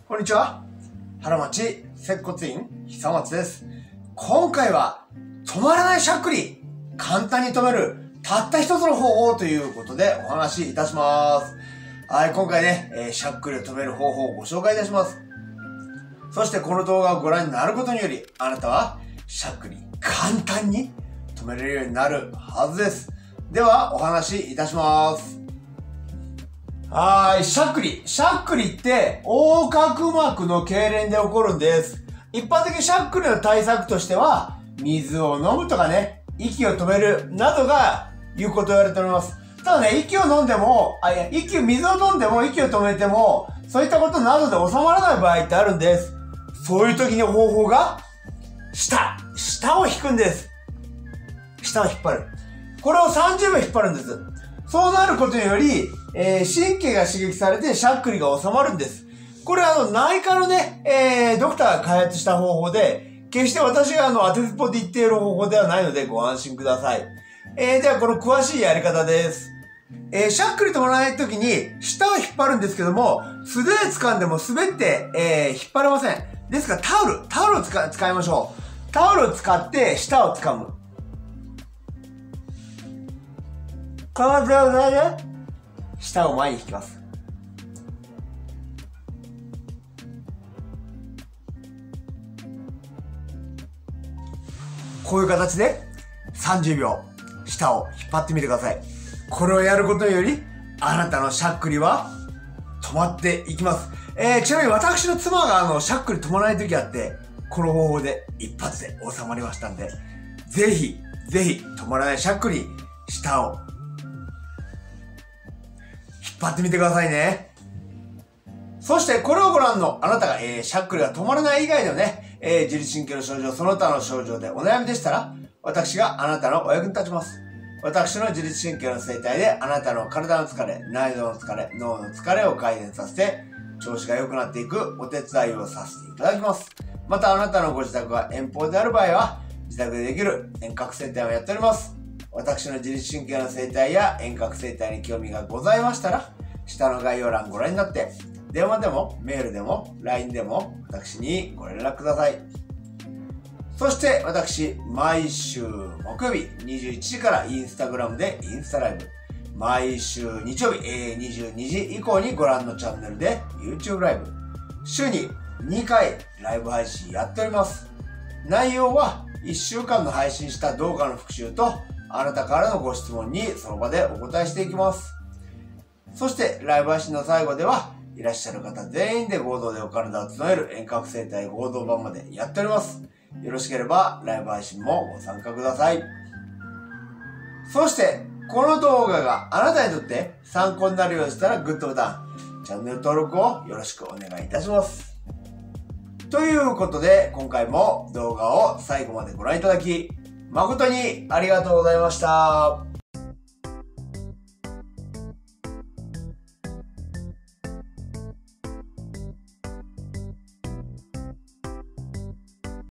こんにちは。原町接骨院久松です。今回は止まらないしゃっくり簡単に止めるたった一つの方法ということでお話しいたします。はい、今回ね、しゃっくりを止める方法をご紹介いたします。そしてこの動画をご覧になることによりあなたはしゃっくり簡単に止めれるようになるはずです。ではお話しいたします。しゃっくり。しゃっくりって横隔膜の痙攣で起こるんです。一般的にしゃっくりの対策としては、水を飲むとかね、息を止めるなどが有効と言われております。ただね、水を飲んでも、息を止めても、そういったことなどで収まらない場合ってあるんです。そういう時の方法が、舌を引くんです。舌を引っ張る。これを30秒引っ張るんです。そうなることにより、神経が刺激されてしゃっくりが収まるんです。これ内科のね、ドクターが開発した方法で、決して私が当てずっぽで言っている方法ではないのでご安心ください。ではこの詳しいやり方です。しゃっくり止まらないときに舌を引っ張るんですけども、素手で掴んでも滑って、引っ張れません。ですからタオルを使いましょう。タオルを使って舌を掴む。この状態で舌を前に引きます。こういう形で30秒舌を引っ張ってみてください。これをやることによりあなたのしゃっくりは止まっていきます。ちなみに私の妻がしゃっくり止まらない時あって、この方法で一発で収まりましたんで、ぜひ止まらないしゃっくり、舌を引っ張ってみてくださいね。そしてこれをご覧のあなたが、しゃっくりが止まらない以外でもね、自律神経の症状、その他の症状でお悩みでしたら、私があなたのお役に立ちます。私の自律神経の生態であなたの体の疲れ、内臓の疲れ、脳の疲れを改善させて、調子が良くなっていくお手伝いをさせていただきます。またあなたのご自宅が遠方である場合は、自宅でできる遠隔整体をやっております。私の自律神経の生態や遠隔整体に興味がございましたら、下の概要欄ご覧になって、電話でもメールでも LINE でも私にご連絡ください。そして私、毎週木曜日21時からインスタグラムでインスタライブ、毎週日曜日22時以降にご覧のチャンネルで YouTube ライブ、週に2回ライブ配信やっております。内容は1週間の配信した動画の復習と、あなたからのご質問にその場でお答えしていきます。そしてライブ配信の最後では、いらっしゃる方全員で合同でお体を整える遠隔整体合同版までやっております。よろしければライブ配信もご参加ください。そしてこの動画があなたにとって参考になるようでしたらグッドボタン、チャンネル登録をよろしくお願いいたします。ということで今回も動画を最後までご覧いただき誠にありがとうございました。